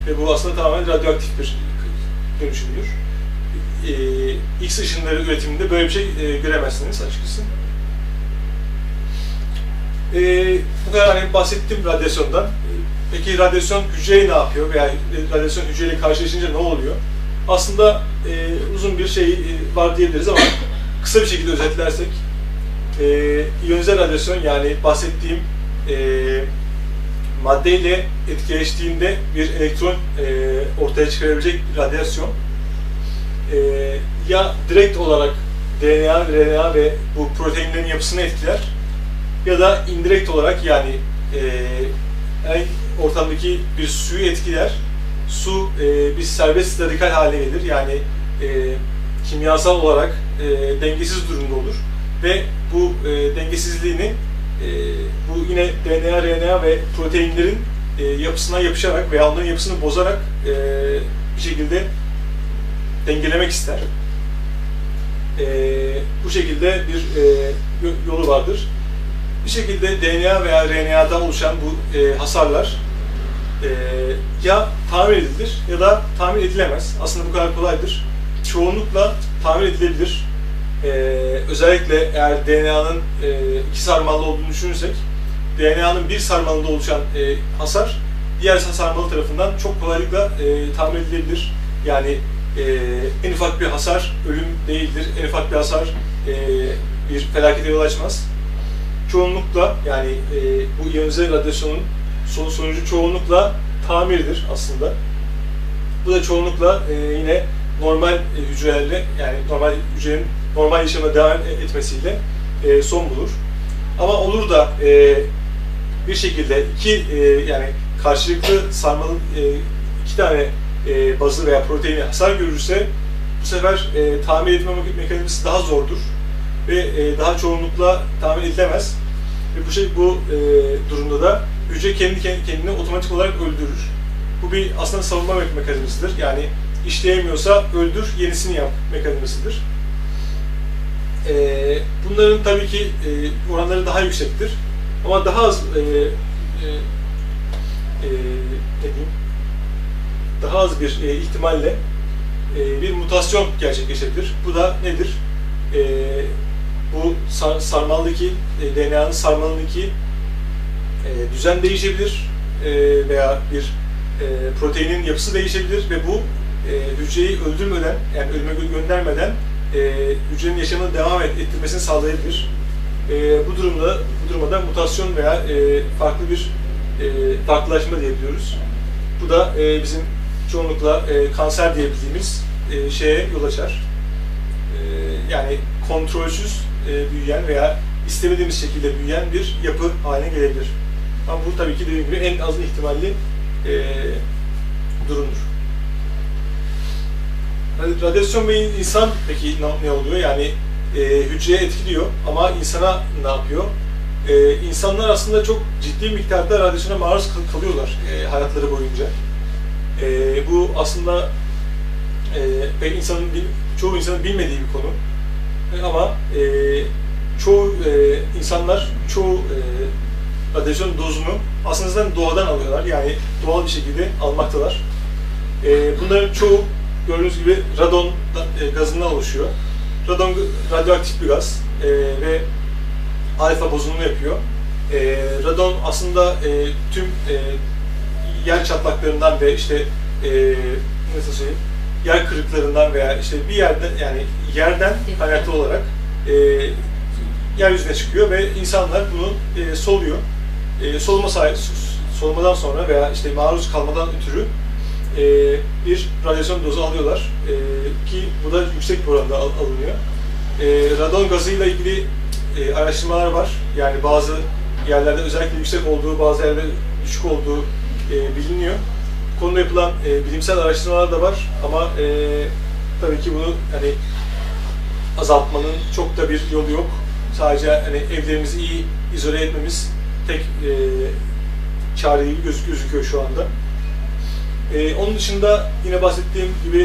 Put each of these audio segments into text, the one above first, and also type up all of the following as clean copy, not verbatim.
Ve bu aslında tamamen radyoaktif bir dönüşümdür. X ışınları üretiminde böyle bir şey göremezsiniz açıkçası. Bu kadar hani bahsettiğim radyasyondan. Peki radyasyon hücreye ne yapıyor veya radyasyon hücreyle karşılaşınca ne oluyor? Aslında uzun bir şey var diyebiliriz ama kısa bir şekilde özetlersek iyonize radyasyon, yani bahsettiğim maddeyle etkileştiğinde bir elektron ortaya çıkarabilecek radyasyon ya direkt olarak DNA, RNA ve bu proteinlerin yapısını etkiler ya da indirekt olarak, yani ortamdaki bir suyu etkiler. Su bir serbest radikal hale gelir, yani kimyasal olarak dengesiz durumda olur ve bu dengesizliğini bu yine DNA, RNA ve proteinlerin yapısına yapışarak veya onların yapısını bozarak bir şekilde dengelemek ister. Bu şekilde bir yolu vardır. Bir şekilde DNA veya RNA'dan oluşan bu hasarlar ya tamir edilir ya da tamir edilemez. Aslında bu kadar kolaydır. Çoğunlukla tamir edilebilir. Özellikle eğer DNA'nın iki sarmallı olduğunu düşünürsek, DNA'nın bir sarmalında oluşan hasar diğer sarmalı tarafından çok kolaylıkla tamir edilebilir. Yani en ufak bir hasar ölüm değildir. En ufak bir hasar bir felakete yol açmaz. Çoğunlukla, yani bu iyonize radyasyonun sonucu çoğunlukla tamirdir aslında. Bu da çoğunlukla yine normal hücrelerle, yani normal hücrenin normal yaşamına devam etmesiyle son bulur. Ama olur da bir şekilde yani karşılıklı sarmalı iki tane bazı veya proteini hasar görürse bu sefer tamir etme mekanizması daha zordur ve daha çoğunlukla tamir edilemez. Ve bu durumda da hücre kendi kendini otomatik olarak öldürür. Bu bir aslında savunma mekanizmasıdır. Yani işleyemiyorsa öldür, yenisini yap mekanizmasıdır. Bunların tabii ki oranları daha yüksektir. Ama daha az daha az bir ihtimalle bir mutasyon gerçekleşebilir. Bu da nedir? Bu sarmaldaki DNA'nın sarmalındaki düzen değişebilir veya bir proteinin yapısı değişebilir ve bu hücreyi öldürmeden, yani ölüme göndermeden hücrenin yaşamını devam ettirmesini sağlayabilir. Bu durumda mutasyon veya farklı bir farklılaşma diyebiliyoruz. Bu da bizim çoğunlukla kanser diyebildiğimiz şeye yol açar. Yani kontrolsüz büyüyen veya istemediğimiz şekilde büyüyen bir yapı haline gelebilir. Ama bu tabii ki dediğim gibi en az ihtimalli durumdur. Radyasyon ve insan peki ne oluyor? Yani hücreye etkiliyor ama insana ne yapıyor? İnsanlar aslında çok ciddi miktarda radyasyona maruz kalıyorlar hayatları boyunca. Bu aslında çoğu insanın bilmediği bir konu. Ama çoğu insanlar radyasyon dozunu aslında zaten doğadan alıyorlar. Yani doğal bir şekilde almaktalar. Bunların çoğu gördüğünüz gibi radon gazından oluşuyor. Radon radyoaktif bir gaz ve alfa bozulma yapıyor. Radon aslında tüm yer çatlaklarından ve işte nasıl söyleyeyim, yer kırıklarından veya işte bir yerden, yani yerden kaynaklı olarak yeryüzüne çıkıyor ve insanlar bunu soluyor. Solumadan sonra veya işte maruz kalmadan ötürü bir radyasyon dozu alıyorlar ki bu da yüksek bir oranda alınıyor. Radon gazıyla ilgili araştırmalar var. Yani bazı yerlerde özellikle yüksek olduğu, bazı yerlerde düşük olduğu biliniyor. Bu konuda yapılan bilimsel araştırmalar da var ama tabii ki bunu hani azaltmanın çok da bir yolu yok. Sadece hani evlerimizi iyi izole etmemiz tek çare gibi gözüküyor şu anda. Onun dışında yine bahsettiğim gibi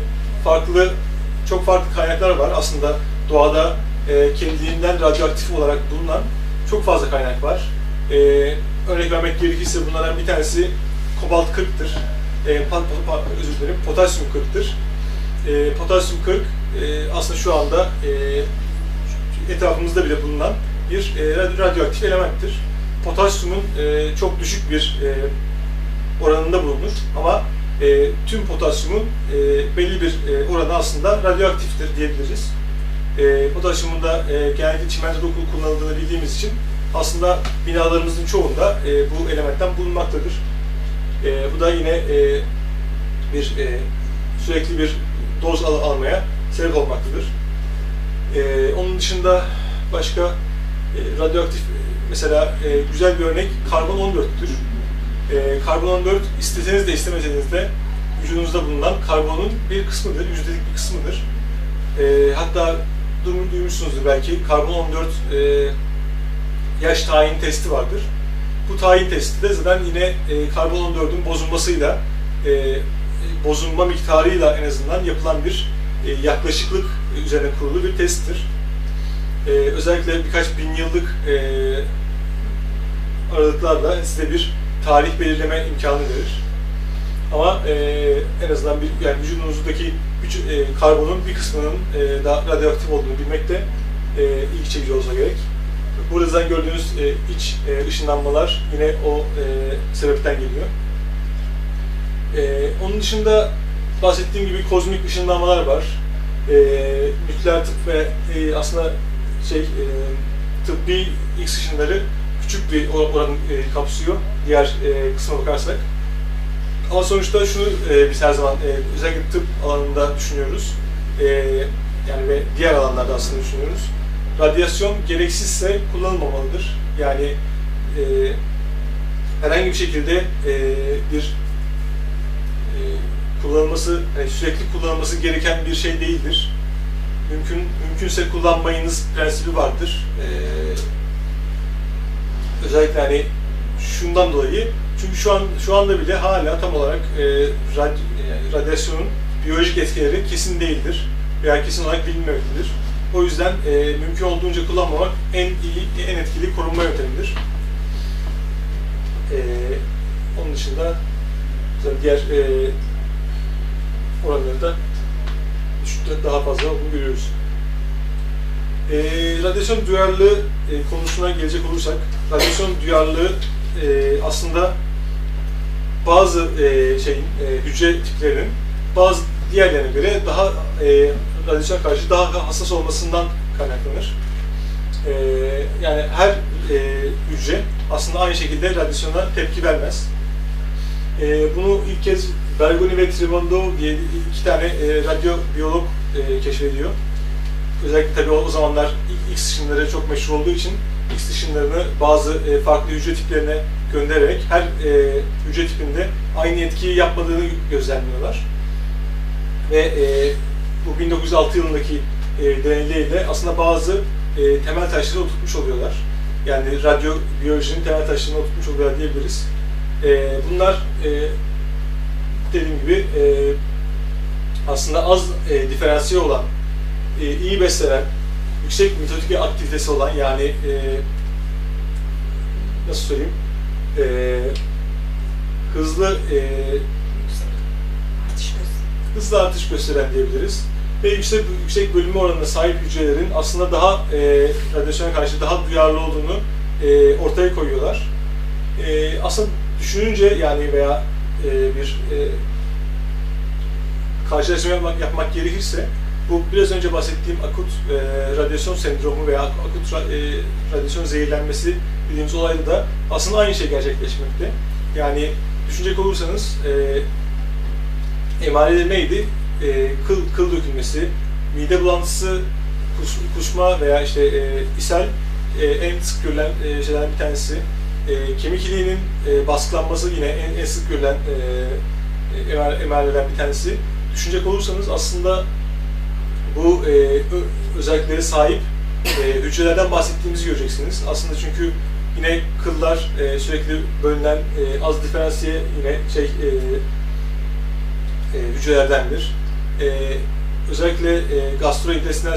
çok farklı kaynaklar var. Aslında doğada kendiliğinden radyoaktif olarak bulunan çok fazla kaynak var. Örnek vermek gerekirse bunlardan bir tanesi kobalt 40'tır. özür dilerim, potasyum 40'tır. Potasyum 40 aslında şu anda etrafımızda bile bulunan bir radyoaktif elementtir. Potasyumun çok düşük bir oranında bulunur ama tüm potasyumun belli bir oranı aslında radyoaktiftir diyebiliriz. Potasyumun da genellikle çimentoda kullanıldığını bildiğimiz için aslında binalarımızın çoğunda bu elementten bulunmaktadır. Bu da yine sürekli bir doz almaya sebep olmaktadır. Onun dışında başka radyoaktif mesela güzel bir örnek karbon 14'tür. Karbon 14 isteseniz de istemeseniz de vücudunuzda bulunan karbonun bir kısmıdır, yüzdelik bir kısmıdır. Hatta duymuşsunuzdur belki karbon 14 yaş tayin testi vardır. Bu tayin testi de zaten yine karbon 14'ün bozulmasıyla, bozulma miktarıyla en azından yapılan bir yaklaşıklık üzerine kurulu bir testtir. Özellikle birkaç bin yıllık aralıklarla size bir tarih belirleme imkanı verir. Ama en azından yani vücudunuzdaki karbonun bir kısmının da radyoaktif olduğunu bilmek de ilgi çekici olsa gerek. Buradan gördüğünüz iç ışınlanmalar yine o sebepten geliyor. Onun dışında bahsettiğim gibi kozmik ışınlanmalar var. Nükleer tıp ve aslında tıbbi X ışınları küçük bir oranı kapsıyor diğer kısma bakarsak. Ama sonuçta şunu biz her zaman özellikle tıp alanında düşünüyoruz. Yani ve diğer alanlarda aslında düşünüyoruz. Radyasyon gereksizse kullanılmamalıdır. Yani herhangi bir şekilde bir kullanılması, yani sürekli kullanılması gereken bir şey değildir. Mümkünse kullanmayınız prensibi vardır. Özellikle hani şundan dolayı, çünkü şu anda bile hala tam olarak radyasyonun biyolojik etkileri kesin değildir veya kesin olarak bilinmemektedir. O yüzden mümkün olduğunca kullanmamak en iyi, en etkili korunma yöntemidir. Onun dışında diğer oranları da daha fazla olduğunu görüyoruz. Radyasyon duyarlılığı konusuna gelecek olursak, radyasyon duyarlılığı aslında bazı hücre tiplerinin bazı diğerlerine göre daha radyasyona karşı daha hassas olmasından kaynaklanır. Yani her hücre aslında aynı şekilde radyasyona tepki vermez. Bunu ilk kez Bergoni ve Trivandau diye iki tane radyobiyolog keşfediyor. Özellikle tabii o zamanlar X ışınları çok meşhur olduğu için X ışınlarını bazı farklı hücre tiplerine göndererek her hücre tipinde aynı etkiyi yapmadığını gözlemliyorlar. Ve bu 1906 yılındaki deneyleriyle aslında bazı temel taşları oturtmuş oluyorlar. Yani radyobiyolojinin temel taşlarını oturtmuş oluyorlar diyebiliriz. Bunlar dediğim gibi aslında az diferansiye olan, iyi beslenen, yüksek mitotik aktivitesi olan, yani nasıl söyleyeyim, hızlı artış gösteren diyebiliriz. Ve yüksek bölünme oranına sahip hücrelerin aslında daha radyasyona karşı daha duyarlı olduğunu ortaya koyuyorlar. Aslında düşününce yani veya bir karşılaştırma yapmak gerekirse, bu biraz önce bahsettiğim akut radyasyon sendromu veya akut radyasyon zehirlenmesi dediğimiz olayda da aslında aynı şey gerçekleşmekte. Yani düşünecek olursanız emareleri neydi? Kıl dökülmesi, mide bulantısı, kusma veya ishal en sık görülen şeylerden bir tanesi. Kemik iliğinin baskılanması yine en sık görülen emarelerden bir tanesi. Düşünecek olursanız aslında bu özelliklere sahip hücrelerden bahsettiğimizi göreceksiniz. Aslında çünkü yine kıllar sürekli bölünen az diferansiye yine hücrelerdendir. Özellikle gastrointestinal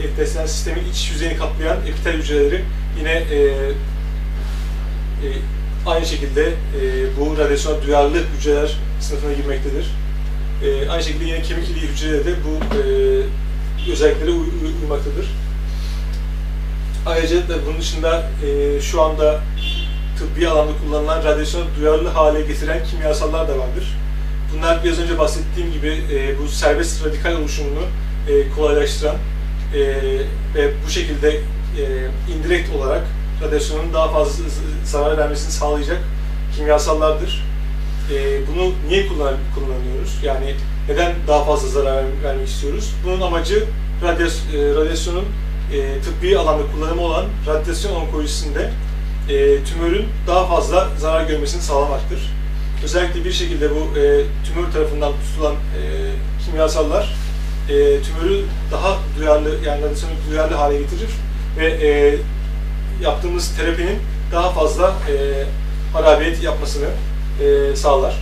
sistemin iç yüzeyini kaplayan epitel hücreleri yine aynı şekilde bu radyasyona duyarlı hücreler sınıfına girmektedir. Aynı şekilde yine kemik iliği hücreleri de bu özelliklere uymaktadır. Ayrıca da bunun dışında şu anda tıbbi alanda kullanılan radyasyona duyarlı hale getiren kimyasallar da vardır. Bunlar biraz önce bahsettiğim gibi bu serbest radikal oluşumunu kolaylaştıran ve bu şekilde indirekt olarak radyasyonun daha fazla zarar vermesini sağlayacak kimyasallardır. Bunu niye kullanıyoruz? Yani neden daha fazla zarar vermek istiyoruz? Bunun amacı radyasyonun tıbbi alanda kullanımı olan radyasyon onkolojisinde tümörün daha fazla zarar görmesini sağlamaktır. Özellikle bir şekilde bu tümör tarafından tutulan kimyasallar tümörü daha duyarlı, yani radyasyonu duyarlı hale getirir ve yaptığımız terapinin daha fazla harabiyet yapmasını sağlar.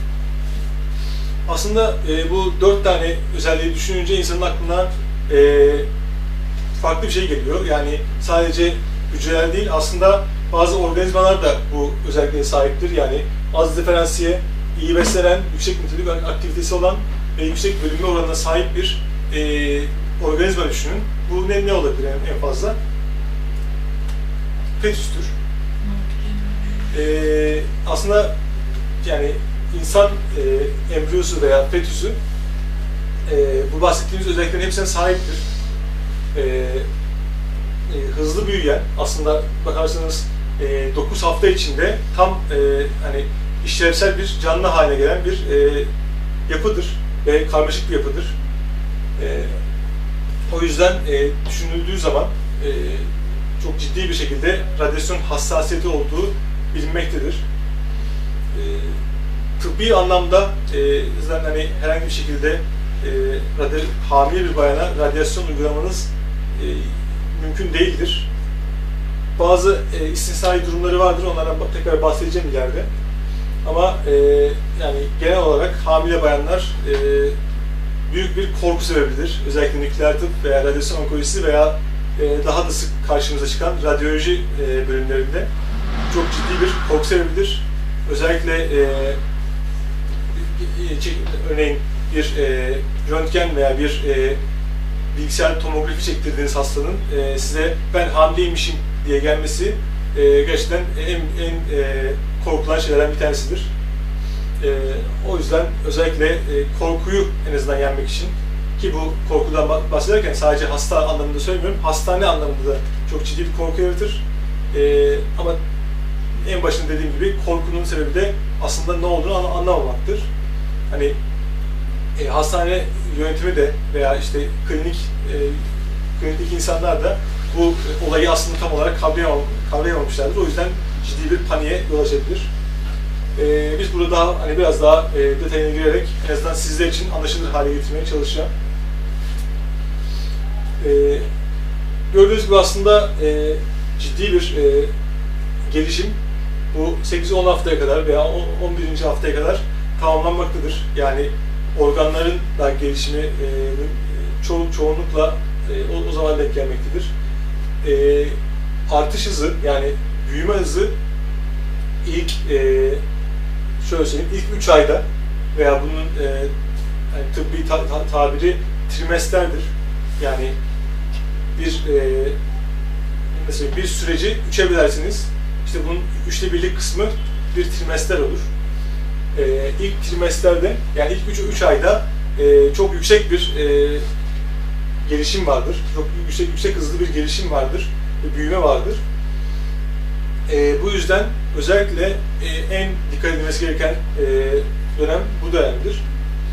Aslında bu 4 tane özelliği düşününce insanın aklına farklı bir şey geliyor. Yani sadece hücreler değil, aslında bazı organizmalar da bu özelliklere sahiptir. Yani az diferansiye, iyi beslenen, yüksek nitelik aktivitesi olan ve yüksek bölünme oranına sahip bir organizma düşünün. Bu ne olabilir en fazla? Fetüstür. Aslında yani insan embriyosu veya fetüsü bu bahsettiğimiz özelliklerin hepsine sahiptir. Hızlı büyüyen, aslında bakarsanız 9 hafta içinde tam hani işlevsel bir canlı haline gelen bir yapıdır ve karmaşık bir yapıdır. O yüzden düşünüldüğü zaman çok ciddi bir şekilde radyasyon hassasiyeti olduğu bilinmektedir. Tıbbi anlamda zaten hani herhangi bir şekilde hamile bir bayana radyasyon uygulamanız mümkün değildir. Bazı istisnai durumları vardır, onlardan tekrar bahsedeceğim ileride. Ama yani genel olarak hamile bayanlar büyük bir korku sebebidir. Özellikle nükleer tıp veya radyasyon onkolojisi veya daha da sık karşımıza çıkan radyoloji bölümlerinde çok ciddi bir korku sebebidir. Özellikle örneğin bir röntgen veya bir bilgisayar tomografi çektirdiğiniz hastanın size ben hamileymişim diye gelmesi gerçekten en korkulan şeylerden bir tanesidir. O yüzden özellikle korkuyu en azından yenmek için, ki bu korkudan bahsederken sadece hasta anlamında söylemiyorum, hastane anlamında da çok ciddi bir korku yaratır. Ama en başında dediğim gibi korkunun sebebi de aslında ne olduğunu anlamamaktır. Hani hastane yönetimi de veya işte klinik insanlar da bu olayı aslında tam olarak kavrayamamışlardır. O yüzden ciddi bir paniğe yol açabilir. Biz burada daha hani biraz daha detayına girerek en azından sizler için anlaşılır hale getirmeye çalışacağım. Gördüğünüz gibi aslında ciddi bir gelişim bu 8-10 haftaya kadar veya 11. haftaya kadar tamamlanmaktadır. Yani organların da gelişimi çoğunlukla o zaman denk gelmektedir. Artış hızı, yani büyüme hızı ilk şöyle söyleyeyim, ilk 3 ayda veya bunun yani tıbbi tabiri trimesterdir. Yani mesela bir süreci 3'e bölersiniz. İşte bunun 3'te 1'lik kısmı bir trimester olur. İlk trimesterde, yani ilk 3 ayda çok yüksek bir gelişim vardır. Çok yüksek hızlı bir gelişim vardır. Büyüme vardır. Bu yüzden özellikle en dikkat edilmesi gereken dönem bu dönemdir.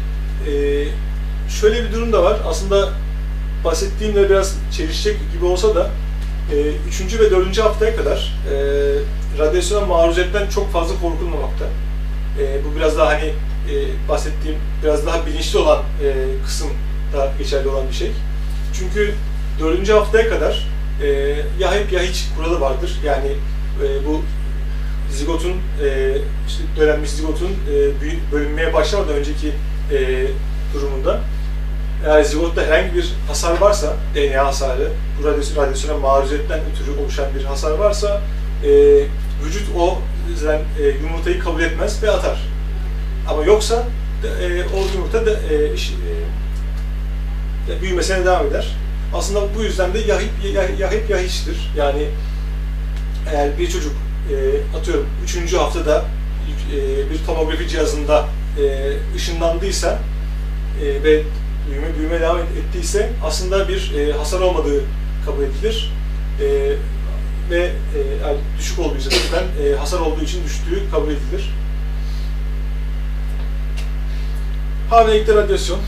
Şöyle bir durum da var. Aslında bahsettiğimle biraz çelişecek gibi olsa da 3. ve 4. haftaya kadar radyasyona maruziyetten çok fazla korkulmamakta. Bu biraz daha hani bahsettiğim biraz daha bilinçli olan kısımda geçerli olan bir şey. Çünkü 4. haftaya kadar ya hep ya hiç kuralı vardır. Yani bu zigotun, işte döllenmiş zigotun bölünmeye başlamadan önceki durumunda, eğer zigotta herhangi bir hasar varsa, DNA hasarı, bu radyasyona maruziyetten ötürü oluşan bir hasar varsa, vücut o yumurtayı kabul etmez ve atar. Ama yoksa o yumurta da büyümesine devam eder. Aslında bu yüzden de yahip yahiçtir. Yani eğer bir çocuk atıyorum 3. haftada bir tomografi cihazında ışınlandıysa ve büyüme devam ettiyse aslında bir hasar olmadığı kabul edilir. Ve yani düşük olduysa zaten hasar olduğu için düştüğü kabul edilir. Hamilelikte radyasyon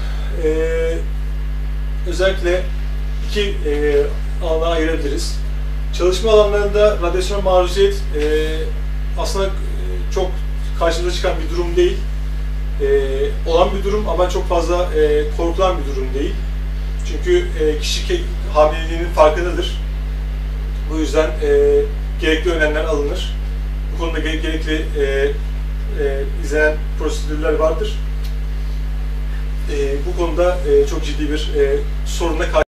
özellikle iki alana ayırabiliriz. Çalışma alanlarında radyasyona maruziyet aslında çok karşımıza çıkan bir durum değil. Olan bir durum ama çok fazla korkulan bir durum değil. Çünkü kişi hamileliğinin farkındadır. Bu yüzden gerekli önlemler alınır. Bu konuda gerekli izlenen prosedürler vardır. Bu konuda çok ciddi bir sorunla